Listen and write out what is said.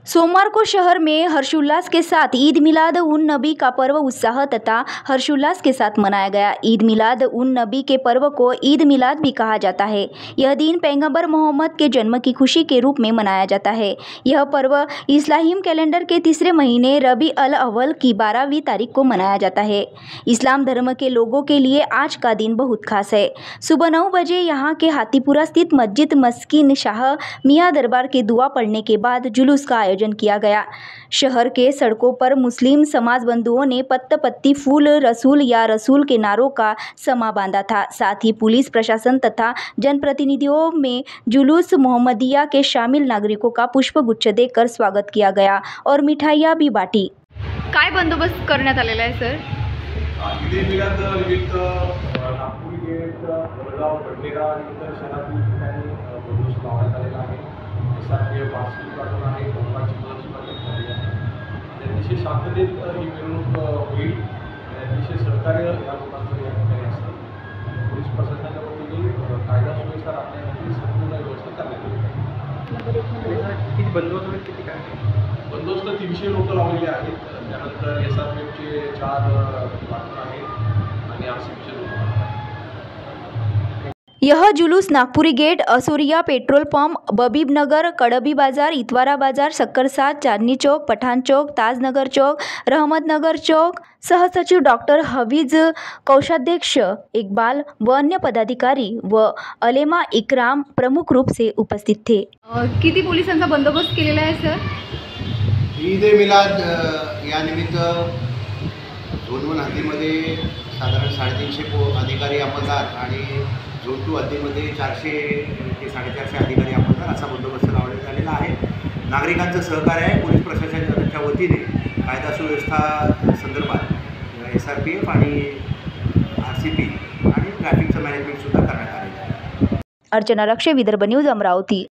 सोमवार को शहर में हर्षोल्लास के साथ ईद मिलाद उन नबी का पर्व उत्साह तथा हर्षोल्लास के साथ मनाया गया। ईद मिलाद उन नबी के पर्व को ईद मिलाद भी कहा जाता है। यह दिन पैगंबर मोहम्मद के जन्म की खुशी के रूप में मनाया जाता है। यह पर्व इस्लाम कैलेंडर के तीसरे महीने रबी अल अव्वल की 12वीं तारीख को मनाया जाता है। इस्लाम धर्म के लोगों के लिए आज का दिन बहुत खास है। सुबह 9 बजे यहाँ के हाथीपुरा स्थित मस्जिद मस्किन शाह मियाँ दरबार के दुआ पढ़ने के बाद जुलूस का आयोजन किया गया। शहर के सड़कों पर मुस्लिम समाज बंधुओं ने पत्त पत्ती फूल रसूल या रसूल के नारों का समा बांधा था। साथ ही पुलिस प्रशासन तथा जनप्रतिनिधियों में जुलूस मोहम्मदिया के शामिल नागरिकों का पुष्पगुच्छ देकर स्वागत किया गया और मिठाइयाँ भी बांटी। काय बंदोबस्त करण्यात आलेला आहे सर? ईद मिलाद निमित्त नागपूर गेट, वडगाव, बडनेरा आणि इतर शहरातील ठिकाणी बंदोबस्त लावण्यात आलेला आहे। SRPF वार्षिक प्लाटून आहे, बहुतांशी सुद्धा झाली आहे आणि अतिशय शांततेत ही मिरवणूक होईल आणि अतिशय सहकार्य या लोकांचं या ठिकाणी असतं। पोलीस प्रशासनाच्या वतीने कायदा सुव्यवस्था राखण्यासाठी संपूर्ण व्यवस्था करण्यात येईल। किती बंदोबस्त किती काय? बंदोबस्त 300 लोक लावलेले आहेत। त्यानंतर SRPFचे 4 प्लाटून आहेत आणि RCPचे 2 प्लाटून आहेत। यह जुलूस नागपुरी गेट, असोरिया पेट्रोल पंप, बबीब नगर, कड़बी बाजार, इतवारा बाजार, सक्करसाद, चांदनी चौक, पठान चौक, ताजनगर चौक, रहमत नगर चौक, सहसचिव डॉक्टर हफीज, कोषाध्यक्ष इकबाल व अन्य पदाधिकारी व अलेमा इकराम प्रमुख रूप से उपस्थित थे। किती पोलिसांचा बंदोबस्त केलेला आहे सर? ईद मिलाद या निमित्त झोन 1 हद्दीमध्ये साधारण 350 अधिकारी अंमलदार आणि झोन 2 हद्दीमध्ये 400 ते 450 अधिकारी अंमलदार असा बंदोबस्त लावण्यात आलेला आहे। नागरिकांचं सहकार्य आहे। पोलीस प्रशासनाच्या वतीने कायदा सुव्यवस्था संदर्भात SRPF आणि RCP आणि ट्रॅफिकचं मॅनेजमेंट सुद्धा करण्यात आलेलं आहे। अर्चना रक्षे, विदर्भ न्यूज, अमरावती।